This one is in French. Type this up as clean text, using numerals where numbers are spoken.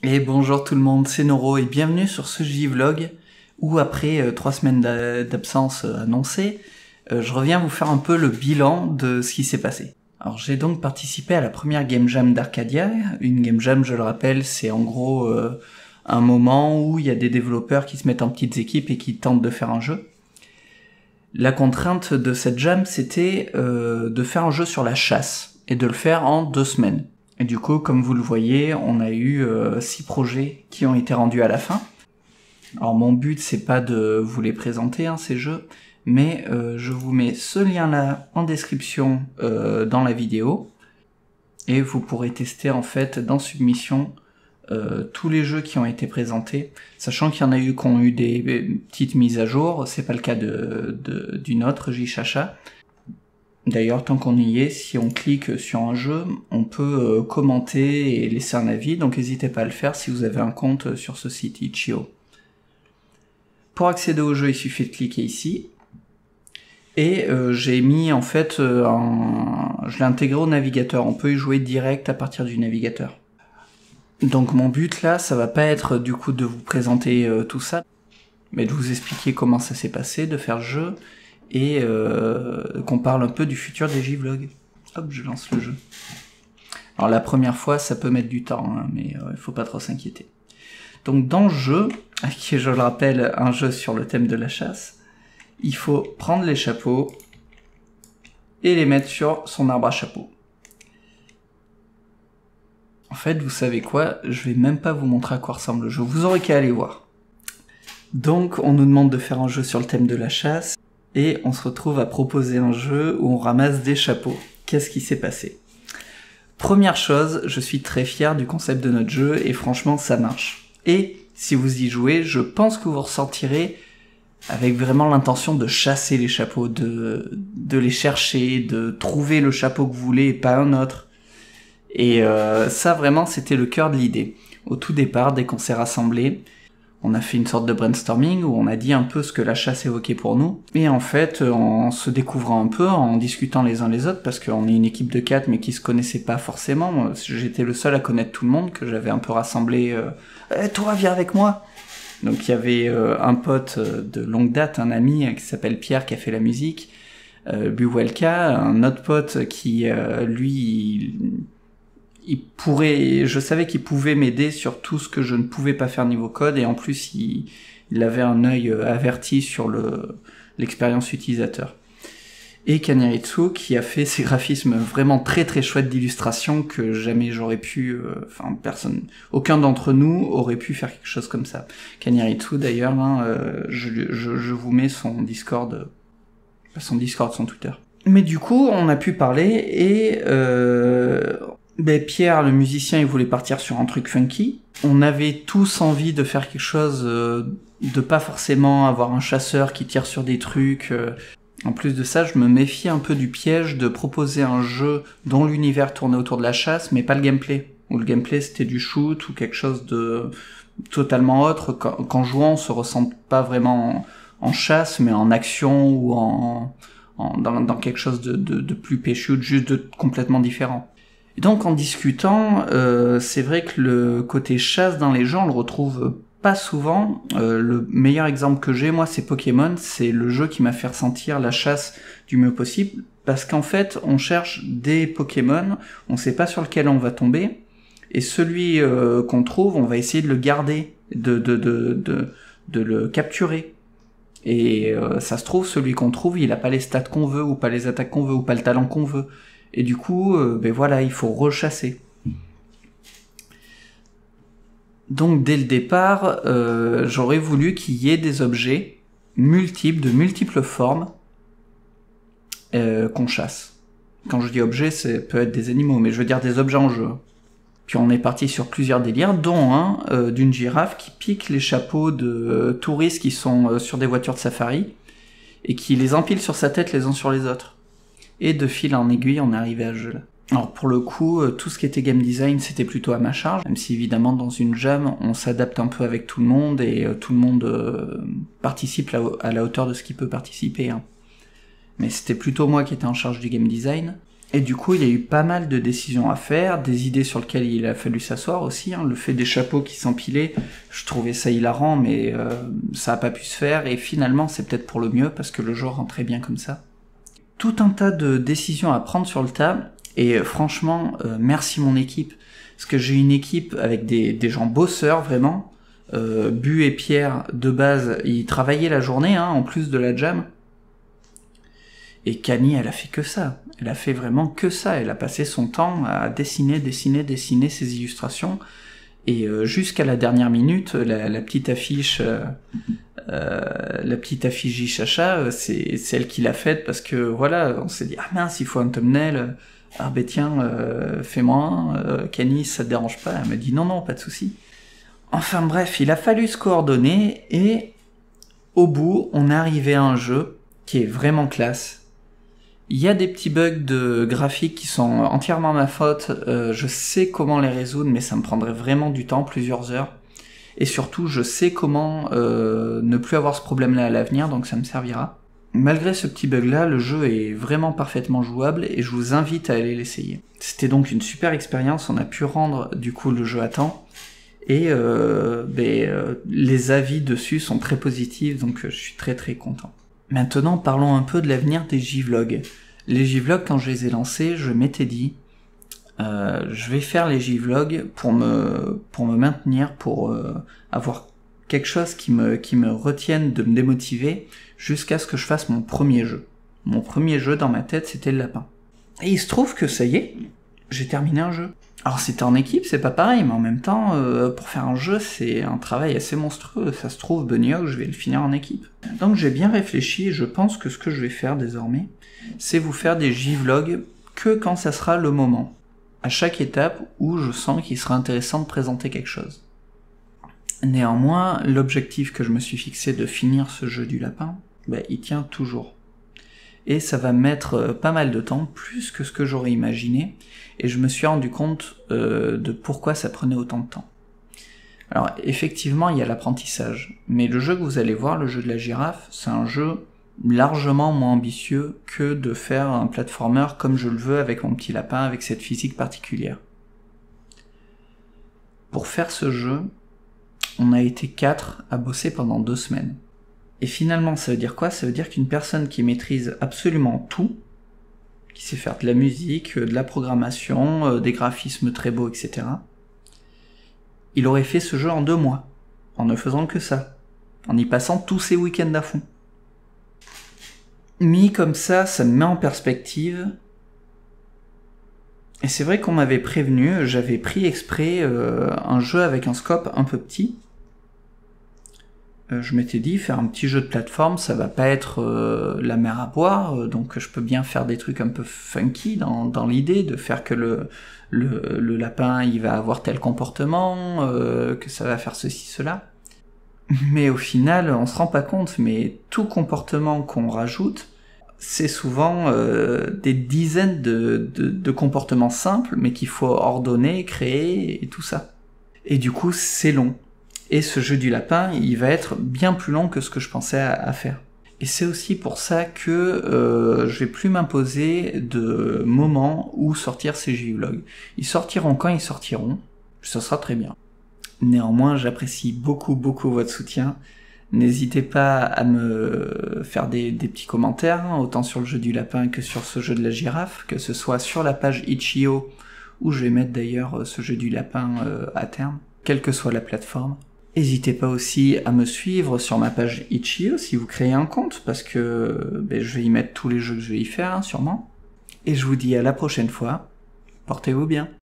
Et bonjour tout le monde, c'est Noro et bienvenue sur ce J-Vlog où après 3 semaines d'absence annoncée, je reviens vous faire un peu le bilan de ce qui s'est passé. Alors j'ai donc participé à la première Game Jam d'Arcadia. Une Game Jam, je le rappelle, c'est en gros un moment où il y a des développeurs qui se mettent en petites équipes et qui tentent de faire un jeu. La contrainte de cette jam, c'était de faire un jeu sur la chasse et de le faire en 2 semaines. Et du coup, comme vous le voyez, on a eu 6 projets qui ont été rendus à la fin. Alors mon but, c'est pas de vous les présenter, ces jeux, mais je vous mets ce lien-là en description dans la vidéo, et vous pourrez tester en fait dans Submission tous les jeux qui ont été présentés, sachant qu'il y en a eu qui ont eu des petites mises à jour. C'est pas le cas d'une autre, J-Chacha. D'ailleurs, tant qu'on y est, si on clique sur un jeu, on peut commenter et laisser un avis, donc n'hésitez pas à le faire si vous avez un compte sur ce site Itch.io. Pour accéder au jeu, il suffit de cliquer ici, et j'ai mis en fait, je l'ai intégré au navigateur, on peut y jouer direct à partir du navigateur. Donc mon but là, ça va pas être du coup de vous présenter tout ça, mais de vous expliquer comment ça s'est passé, de faire le jeu, et qu'on parle un peu du futur des J-Vlog. Hop, je lance le jeu. Alors la première fois, ça peut mettre du temps, mais il faut pas trop s'inquiéter. Donc dans le jeu, qui est, je le rappelle, un jeu sur le thème de la chasse, il faut prendre les chapeaux et les mettre sur son arbre à chapeau. En fait, vous savez quoi, je vais même pas vous montrer à quoi ressemble le jeu, vous aurez qu'à aller voir. Donc on nous demande de faire un jeu sur le thème de la chasse, et on se retrouve à proposer un jeu où on ramasse des chapeaux. Qu'est-ce qui s'est passé? Première chose, je suis très fier du concept de notre jeu, et franchement ça marche. Et si vous y jouez, je pense que vous ressortirez avec vraiment l'intention de chasser les chapeaux, de les chercher, de trouver le chapeau que vous voulez et pas un autre. Et ça vraiment c'était le cœur de l'idée. Au tout départ, dès qu'on s'est rassemblés, on a fait une sorte de brainstorming où on a dit un peu ce que la chasse évoquait pour nous. Et en fait, en se découvrant un peu, en discutant les uns les autres, parce qu'on est une équipe de 4 mais qui se connaissait pas forcément, moi, j'étais le seul à connaître tout le monde, que j'avais un peu rassemblé toi viens avec moi !» Donc il y avait un pote de longue date, un ami qui s'appelle Pierre qui a fait la musique, Buwelka, un autre pote qui, lui... je savais qu'il pouvait m'aider sur tout ce que je ne pouvais pas faire niveau code, et en plus il avait un œil averti sur l'expérience utilisateur. Et Kanyaritsu qui a fait ces graphismes vraiment très très chouettes d'illustration que jamais j'aurais pu, aucun d'entre nous aurait pu faire quelque chose comme ça. Kanyaritsu d'ailleurs, je vous mets son Discord, son Twitter. Mais du coup on a pu parler et Pierre, le musicien, il voulait partir sur un truc funky. On avait tous envie de faire quelque chose, de pas forcément avoir un chasseur qui tire sur des trucs. En plus de ça, je me méfie un peu du piège de proposer un jeu dont l'univers tournait autour de la chasse, mais pas le gameplay. Où le gameplay c'était du shoot ou quelque chose de totalement autre. Qu'en jouant, on se ressent pas vraiment en chasse, mais en action ou dans quelque chose de plus pay-shoot, juste de complètement différent. Et donc en discutant, c'est vrai que le côté chasse dans les jeux, on le retrouve pas souvent. Le meilleur exemple que j'ai, moi, c'est Pokémon. C'est le jeu qui m'a fait ressentir la chasse du mieux possible, parce qu'en fait, on cherche des Pokémon, on sait pas sur lequel on va tomber, et celui qu'on trouve, on va essayer de le garder, de le capturer. Et ça se trouve, celui qu'on trouve, il a pas les stats qu'on veut, ou pas les attaques qu'on veut, ou pas le talent qu'on veut. Et du coup, voilà, il faut rechasser. Donc dès le départ, j'aurais voulu qu'il y ait des objets multiples, de multiples formes, qu'on chasse. Quand je dis objets, ça peut être des animaux, mais je veux dire des objets en jeu. Puis on est parti sur plusieurs délires, dont un d'une girafe qui pique les chapeaux de touristes qui sont sur des voitures de safari, et qui les empile sur sa tête les uns sur les autres. Et de fil en aiguille, on est arrivé à ce jeu-là. Alors pour le coup, tout ce qui était game design, c'était plutôt à ma charge, même si évidemment dans une jam, on s'adapte un peu avec tout le monde, et tout le monde participe à la hauteur de ce qu'il peut participer. Mais c'était plutôt moi qui étais en charge du game design. Et du coup, il y a eu pas mal de décisions à faire, des idées sur lesquelles il a fallu s'asseoir aussi. Le fait des chapeaux qui s'empilaient, je trouvais ça hilarant, mais ça a pas pu se faire. Et finalement, c'est peut-être pour le mieux, parce que le jeu rentrait bien comme ça. Tout un tas de décisions à prendre sur le tas. Et franchement, merci mon équipe. Parce que j'ai une équipe avec des gens bosseurs, vraiment. Bu et Pierre, de base, ils travaillaient la journée, en plus de la jam. Et Kani, elle a fait que ça. Elle a fait vraiment que ça. Elle a passé son temps à dessiner ses illustrations. Et jusqu'à la dernière minute, la petite affiche Jichacha, c'est celle qui l'a faite parce que voilà, on s'est dit, ah mince, il faut un thumbnail. Ah ben tiens, fais-moi un. Kani, ça te dérange pas? Elle m'a dit non, pas de souci. Enfin bref, il a fallu se coordonner et au bout, on est arrivé à un jeu qui est vraiment classe. Il y a des petits bugs de graphique qui sont entièrement ma faute, je sais comment les résoudre, mais ça me prendrait vraiment du temps, plusieurs heures. Et surtout, je sais comment ne plus avoir ce problème-là à l'avenir, donc ça me servira. Malgré ce petit bug-là, le jeu est vraiment parfaitement jouable et je vous invite à aller l'essayer. C'était donc une super expérience, on a pu rendre du coup le jeu à temps. Et les avis dessus sont très positifs, donc je suis très content. Maintenant, parlons un peu de l'avenir des J-Vlogs. Les J-Vlogs, quand je les ai lancés, je m'étais dit, je vais faire les J-Vlogs pour me maintenir, pour avoir quelque chose qui me retienne de me démotiver jusqu'à ce que je fasse mon premier jeu. Mon premier jeu dans ma tête, c'était le lapin. Et il se trouve que ça y est, j'ai terminé un jeu. Alors c'était en équipe, c'est pas pareil, mais en même temps, pour faire un jeu, c'est un travail assez monstrueux. Ça se trouve, Bunny Hawk, je vais le finir en équipe. Donc j'ai bien réfléchi et je pense que ce que je vais faire désormais, c'est vous faire des J-Vlogs que quand ça sera le moment. À chaque étape où je sens qu'il sera intéressant de présenter quelque chose. Néanmoins, l'objectif que je me suis fixé de finir ce jeu du lapin, il tient toujours. Et ça va mettre pas mal de temps, plus que ce que j'aurais imaginé, et je me suis rendu compte de pourquoi ça prenait autant de temps. Alors effectivement, il y a l'apprentissage, mais le jeu que vous allez voir, le jeu de la girafe, c'est un jeu largement moins ambitieux que de faire un platformer comme je le veux avec mon petit lapin, avec cette physique particulière. Pour faire ce jeu, on a été 4 à bosser pendant 2 semaines. Et finalement, ça veut dire quoi? Ça veut dire qu'une personne qui maîtrise absolument tout, qui sait faire de la musique, de la programmation, des graphismes très beaux, etc., il aurait fait ce jeu en 2 mois, en ne faisant que ça, en y passant tous ses week-ends à fond. Mis comme ça me met en perspective. Et c'est vrai qu'on m'avait prévenu, j'avais pris exprès un jeu avec un scope un peu petit. Je m'étais dit, faire un petit jeu de plateforme, ça va pas être la mer à boire, donc je peux bien faire des trucs un peu funky dans l'idée de faire que le lapin il va avoir tel comportement, que ça va faire ceci, cela. Mais au final, on se rend pas compte, mais tout comportement qu'on rajoute, c'est souvent des dizaines de comportements simples, mais qu'il faut ordonner, créer, et tout ça. Et du coup, c'est long. Et ce jeu du lapin, il va être bien plus long que ce que je pensais à faire. Et c'est aussi pour ça que je vais plus m'imposer de moments où sortir ces J-Vlogs. Ils sortiront quand ils sortiront, ça sera très bien. Néanmoins, j'apprécie beaucoup votre soutien. N'hésitez pas à me faire des petits commentaires, autant sur le jeu du lapin que sur ce jeu de la girafe, que ce soit sur la page Itch.io, où je vais mettre d'ailleurs ce jeu du lapin à terme, quelle que soit la plateforme. N'hésitez pas aussi à me suivre sur ma page Itch.io si vous créez un compte, parce que je vais y mettre tous les jeux que je vais y faire, sûrement. Et je vous dis à la prochaine fois, portez-vous bien.